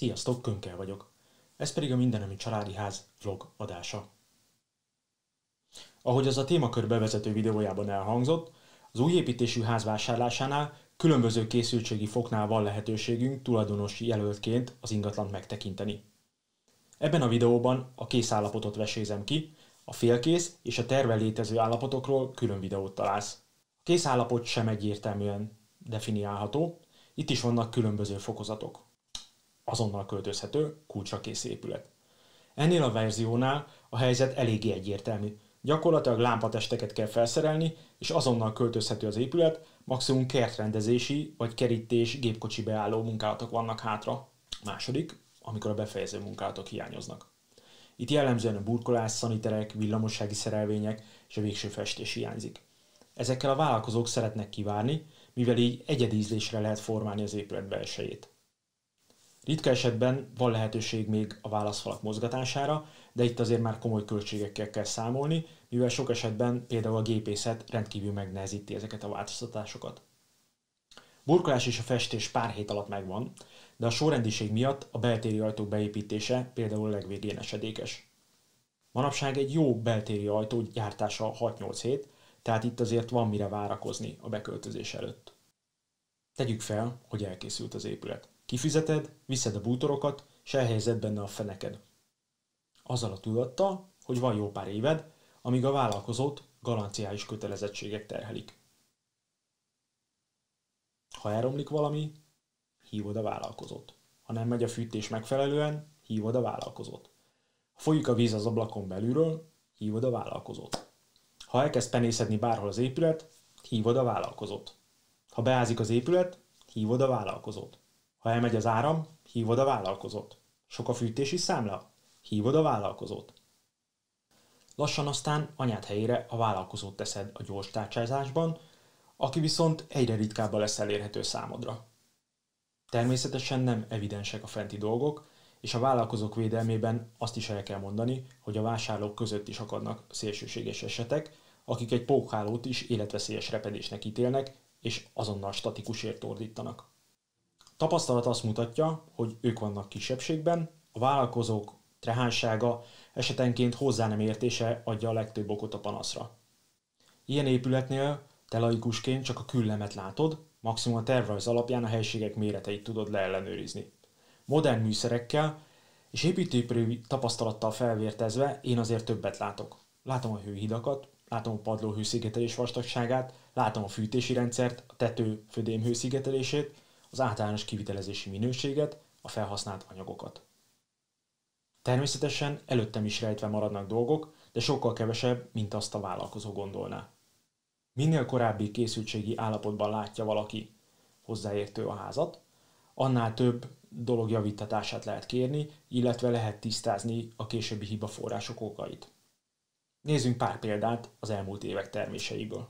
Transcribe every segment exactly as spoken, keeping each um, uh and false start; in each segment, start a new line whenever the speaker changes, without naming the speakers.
Sziasztok, Könkel vagyok. Ez pedig a Mindenemi Családi Ház vlog adása. Ahogy az a témakör bevezető videójában elhangzott, az új építésű ház vásárlásánál különböző készültségi foknál van lehetőségünk tulajdonosi jelöltként az ingatlant megtekinteni. Ebben a videóban a kész állapotot vesézem ki, a félkész és a terve létező állapotokról külön videót találsz. A kész állapot sem egyértelműen definiálható, itt is vannak különböző fokozatok. Azonnal költözhető, kulcsra kész épület. Ennél a verziónál a helyzet eléggé egyértelmű. Gyakorlatilag lámpatesteket kell felszerelni, és azonnal költözhető az épület, maximum kertrendezési vagy kerítés, gépkocsi beálló munkálatok vannak hátra. A második, amikor a befejező munkálatok hiányoznak. Itt jellemzően a burkolás, szaniterek, villamossági szerelvények és a végső festés hiányzik. Ezekkel a vállalkozók szeretnek kivárni, mivel így egyedi ízlésre lehet formálni az épület belsejét. Ritka esetben van lehetőség még a válaszfalak mozgatására, de itt azért már komoly költségekkel kell számolni, mivel sok esetben például a gépészet rendkívül megnehezíti ezeket a változtatásokat. Burkolás és a festés pár hét alatt megvan, de a sorrendiség miatt a beltéri ajtók beépítése például a legvégén esedékes. Manapság egy jó beltéri ajtó gyártása hat-nyolc hét, tehát itt azért van mire várakozni a beköltözés előtt. Tegyük fel, hogy elkészült az épület. Kifizeted, viszed a bútorokat, és elhelyezed benne a feneked. Azzal a tudattal, hogy van jó pár éved, amíg a vállalkozót garanciális kötelezettségek terhelik. Ha elromlik valami, hívod a vállalkozót. Ha nem megy a fűtés megfelelően, hívod a vállalkozót. Ha folyik a víz az ablakon belülről, hívod a vállalkozót. Ha elkezd penészedni bárhol az épület, hívod a vállalkozót. Ha beázik az épület, hívod a vállalkozót. Ha elmegy az áram, hívod a vállalkozót. Sok a fűtési számla, hívod a vállalkozót. Lassan aztán anyád helyére a vállalkozót teszed a gyors tárcsázásban, aki viszont egyre ritkábban lesz elérhető számodra. Természetesen nem evidensek a fenti dolgok, és a vállalkozók védelmében azt is el kell mondani, hogy a vásárlók között is akadnak szélsőséges esetek, akik egy pókhálót is életveszélyes repedésnek ítélnek, és azonnal statikusért ordítanak. A tapasztalat azt mutatja, hogy ők vannak kisebbségben, a vállalkozók trehánysága esetenként hozzá nem értése adja a legtöbb okot a panaszra. Ilyen épületnél te laikusként csak a küllemet látod, maximum a tervrajz alapján a helységek méreteit tudod leellenőrizni. Modern műszerekkel és építőipari tapasztalattal felvértezve én azért többet látok. Látom a hőhidakat, látom a padló hőszigetelés vastagságát, látom a fűtési rendszert, a tető födém hőszigetelését, az általános kivitelezési minőséget, a felhasznált anyagokat. Természetesen előttem is rejtve maradnak dolgok, de sokkal kevesebb, mint azt a vállalkozó gondolná. Minél korábbi készültségi állapotban látja valaki hozzáértő a házat, annál több dolog javítatását lehet kérni, illetve lehet tisztázni a későbbi hibaforrások okait. Nézzünk pár példát az elmúlt évek terméseiből.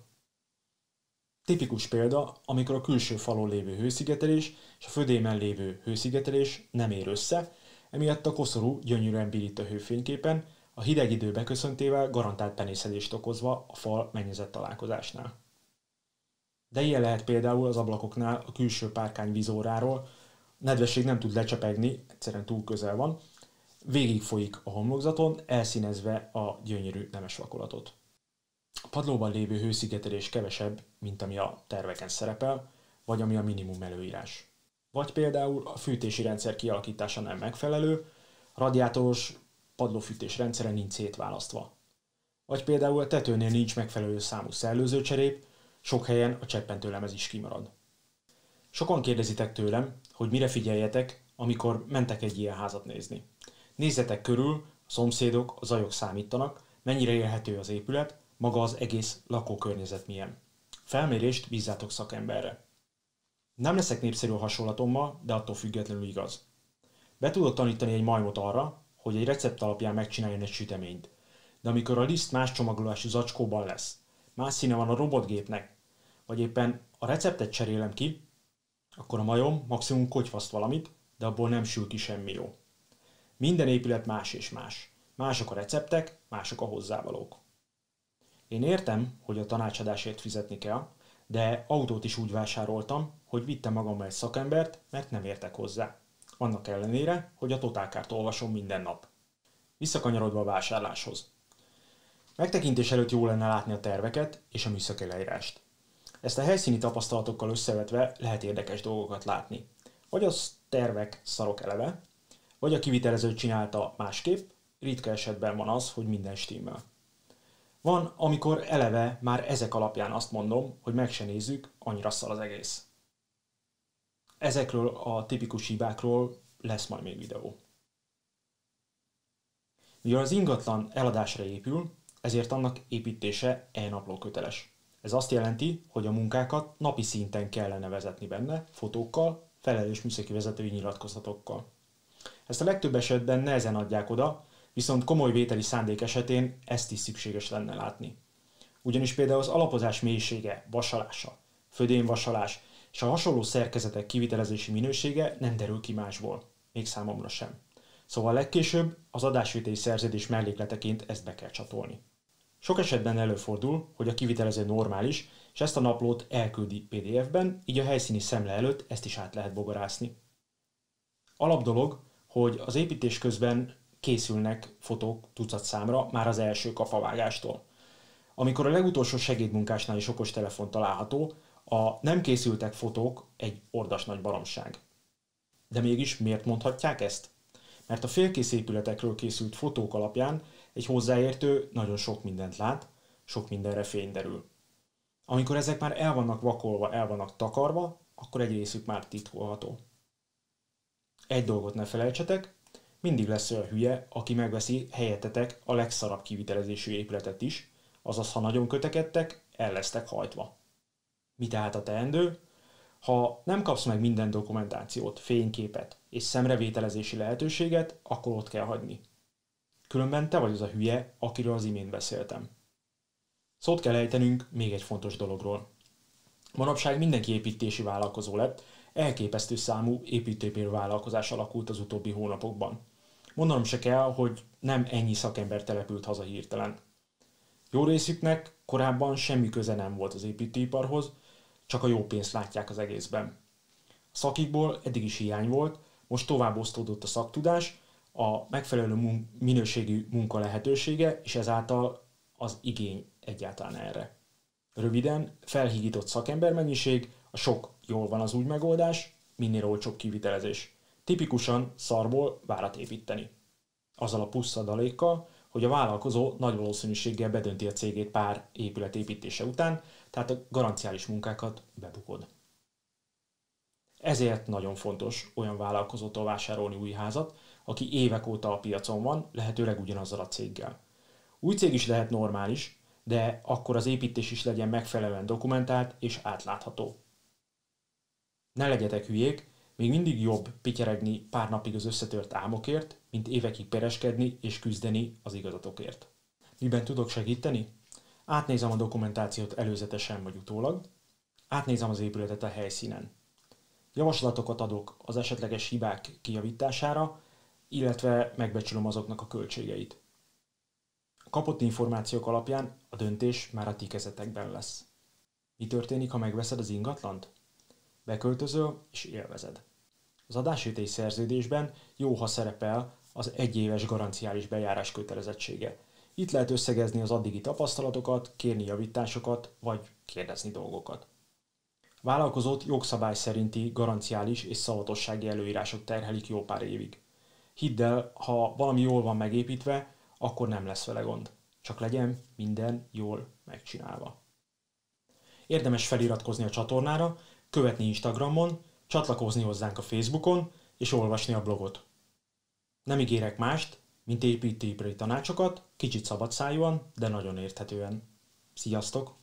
Tipikus példa, amikor a külső falon lévő hőszigetelés és a födémen lévő hőszigetelés nem ér össze, emiatt a koszorú gyönyörűen pirít a hőfényképen, a hideg idő beköszöntével garantált penészedést okozva a fal mennyezet találkozásnál. De ilyen lehet például az ablakoknál a külső párkány vízóráról, a nedvesség nem tud lecsepegni, egyszerűen túl közel van, végig folyik a homlokzaton, elszínezve a gyönyörű nemes vakolatot. A padlóban lévő hőszigetelés kevesebb, mint ami a terveken szerepel, vagy ami a minimum előírás. Vagy például a fűtési rendszer kialakítása nem megfelelő, a radiátoros padlófűtés rendszere nincs szétválasztva. Vagy például a tetőnél nincs megfelelő számú szellőzőcserép, sok helyen a cseppentőlemez is kimarad. Sokan kérdezitek tőlem, hogy mire figyeljetek, amikor mentek egy ilyen házat nézni. Nézzetek körül, a szomszédok, a zajok számítanak, mennyire élhető az épület, maga az egész lakókörnyezet milyen. Felmérést bízzátok szakemberre. Nem leszek népszerű a hasonlatommal, de attól függetlenül igaz. Be tudok tanítani egy majmot arra, hogy egy recept alapján megcsináljon egy süteményt, de amikor a liszt más csomagolású zacskóban lesz, más színe van a robotgépnek, vagy éppen a receptet cserélem ki, akkor a majom maximum kotyvaszt valamit, de abból nem sül ki semmi jó. Minden épület más és más. Mások a receptek, mások a hozzávalók. Én értem, hogy a tanácsadásért fizetni kell, de autót is úgy vásároltam, hogy vittem magammal egy szakembert, mert nem értek hozzá. annak ellenére, hogy a totálkárt olvasom minden nap. Visszakanyarodva a vásárláshoz. Megtekintés előtt jó lenne látni a terveket és a műszaki leírást. Ezt a helyszíni tapasztalatokkal összevetve lehet érdekes dolgokat látni. Vagy a tervek szarok eleve, vagy a kivitelező csinálta másképp, ritka esetben van az, hogy minden stimmel. Van, amikor eleve már ezek alapján azt mondom, hogy meg se nézzük, annyira szar az egész. Ezekről a tipikus hibákról lesz majd még videó. Mivel az ingatlan eladásra épül, ezért annak építése e-napló köteles. Ez azt jelenti, hogy a munkákat napi szinten kellene vezetni benne, fotókkal, felelős műszaki vezetői nyilatkozatokkal. Ezt a legtöbb esetben nehezen adják oda, viszont komoly vételi szándék esetén ezt is szükséges lenne látni. Ugyanis például az alapozás mélysége, vasalása, födényvasalás és a hasonló szerkezetek kivitelezési minősége nem derül ki másból, még számomra sem. Szóval legkésőbb az adásvételi szerződés mellékleteként ezt be kell csatolni. Sok esetben előfordul, hogy a kivitelező normális, és ezt a naplót elküldi pé dé ef-ben, így a helyszíni szemle előtt ezt is át lehet bogarászni. Alapdolog, hogy az építés közben készülnek fotók tucat számra már az első kapavágástól. Amikor a legutolsó segédmunkásnál is okostelefon található, a nem készültek fotók egy ordas nagy baromság. De mégis miért mondhatják ezt? Mert a félkész épületekről készült fotók alapján egy hozzáértő nagyon sok mindent lát, sok mindenre fény derül. Amikor ezek már el vannak vakolva, el vannak takarva, akkor egy részük már titkolható. Egy dolgot ne felejtsetek, mindig lesz olyan hülye, aki megveszi helyettetek a legszarabb kivitelezésű épületet is, azaz ha nagyon kötekedtek, el lesztek hajtva. Mi tehát a teendő? Ha nem kapsz meg minden dokumentációt, fényképet és szemrevételezési lehetőséget, akkor ott kell hagyni. Különben te vagy az a hülye, akiről az imént beszéltem. Szót kell ejtenünk még egy fontos dologról. Manapság mindenki építési vállalkozó lett, elképesztő számú építőipari vállalkozás alakult az utóbbi hónapokban. Mondanom se kell, hogy nem ennyi szakember települt haza hirtelen. Jó részüknek korábban semmi köze nem volt az építőiparhoz, csak a jó pénzt látják az egészben. A szakikból eddig is hiány volt, most tovább osztódott a szaktudás, a megfelelő mun- minőségű munka lehetősége, és ezáltal az igény egyáltalán erre. Röviden, felhígított szakembermennyiség, a sok jól van az úgy megoldás, minél olcsóbb kivitelezés. Tipikusan szarból várat építeni. Azzal a plusz adalékkal, hogy a vállalkozó nagy valószínűséggel bedönti a cégét pár épület építése után, tehát a garanciális munkákat bebukod. Ezért nagyon fontos olyan vállalkozótól vásárolni új házat, aki évek óta a piacon van, lehetőleg ugyanazzal a céggel. Új cég is lehet normális, de akkor az építés is legyen megfelelően dokumentált és átlátható. Ne legyetek hülyék, még mindig jobb pityeregni pár napig az összetört álmokért, mint évekig pereskedni és küzdeni az igazatokért. Miben tudok segíteni? Átnézem a dokumentációt előzetesen vagy utólag, átnézem az épületet a helyszínen. Javaslatokat adok az esetleges hibák kijavítására, illetve megbecsülöm azoknak a költségeit. A kapott információk alapján a döntés már a ti kezetekben lesz. Mi történik, ha megveszed az ingatlant? Beköltözöl és élvezed. Az adásvételi szerződésben jó, ha szerepel az egyéves garanciális bejárás kötelezettsége. Itt lehet összegezni az addigi tapasztalatokat, kérni javításokat, vagy kérdezni dolgokat. Vállalkozót jogszabály szerinti garanciális és szavatossági előírások terhelik jó pár évig. Hidd el, ha valami jól van megépítve, akkor nem lesz vele gond. Csak legyen minden jól megcsinálva. Érdemes feliratkozni a csatornára, követni Instagramon, csatlakozni hozzánk a Facebookon, és olvasni a blogot. Nem ígérek mást, mint építőipari tanácsokat, kicsit szabadszájúan, de nagyon érthetően. Sziasztok!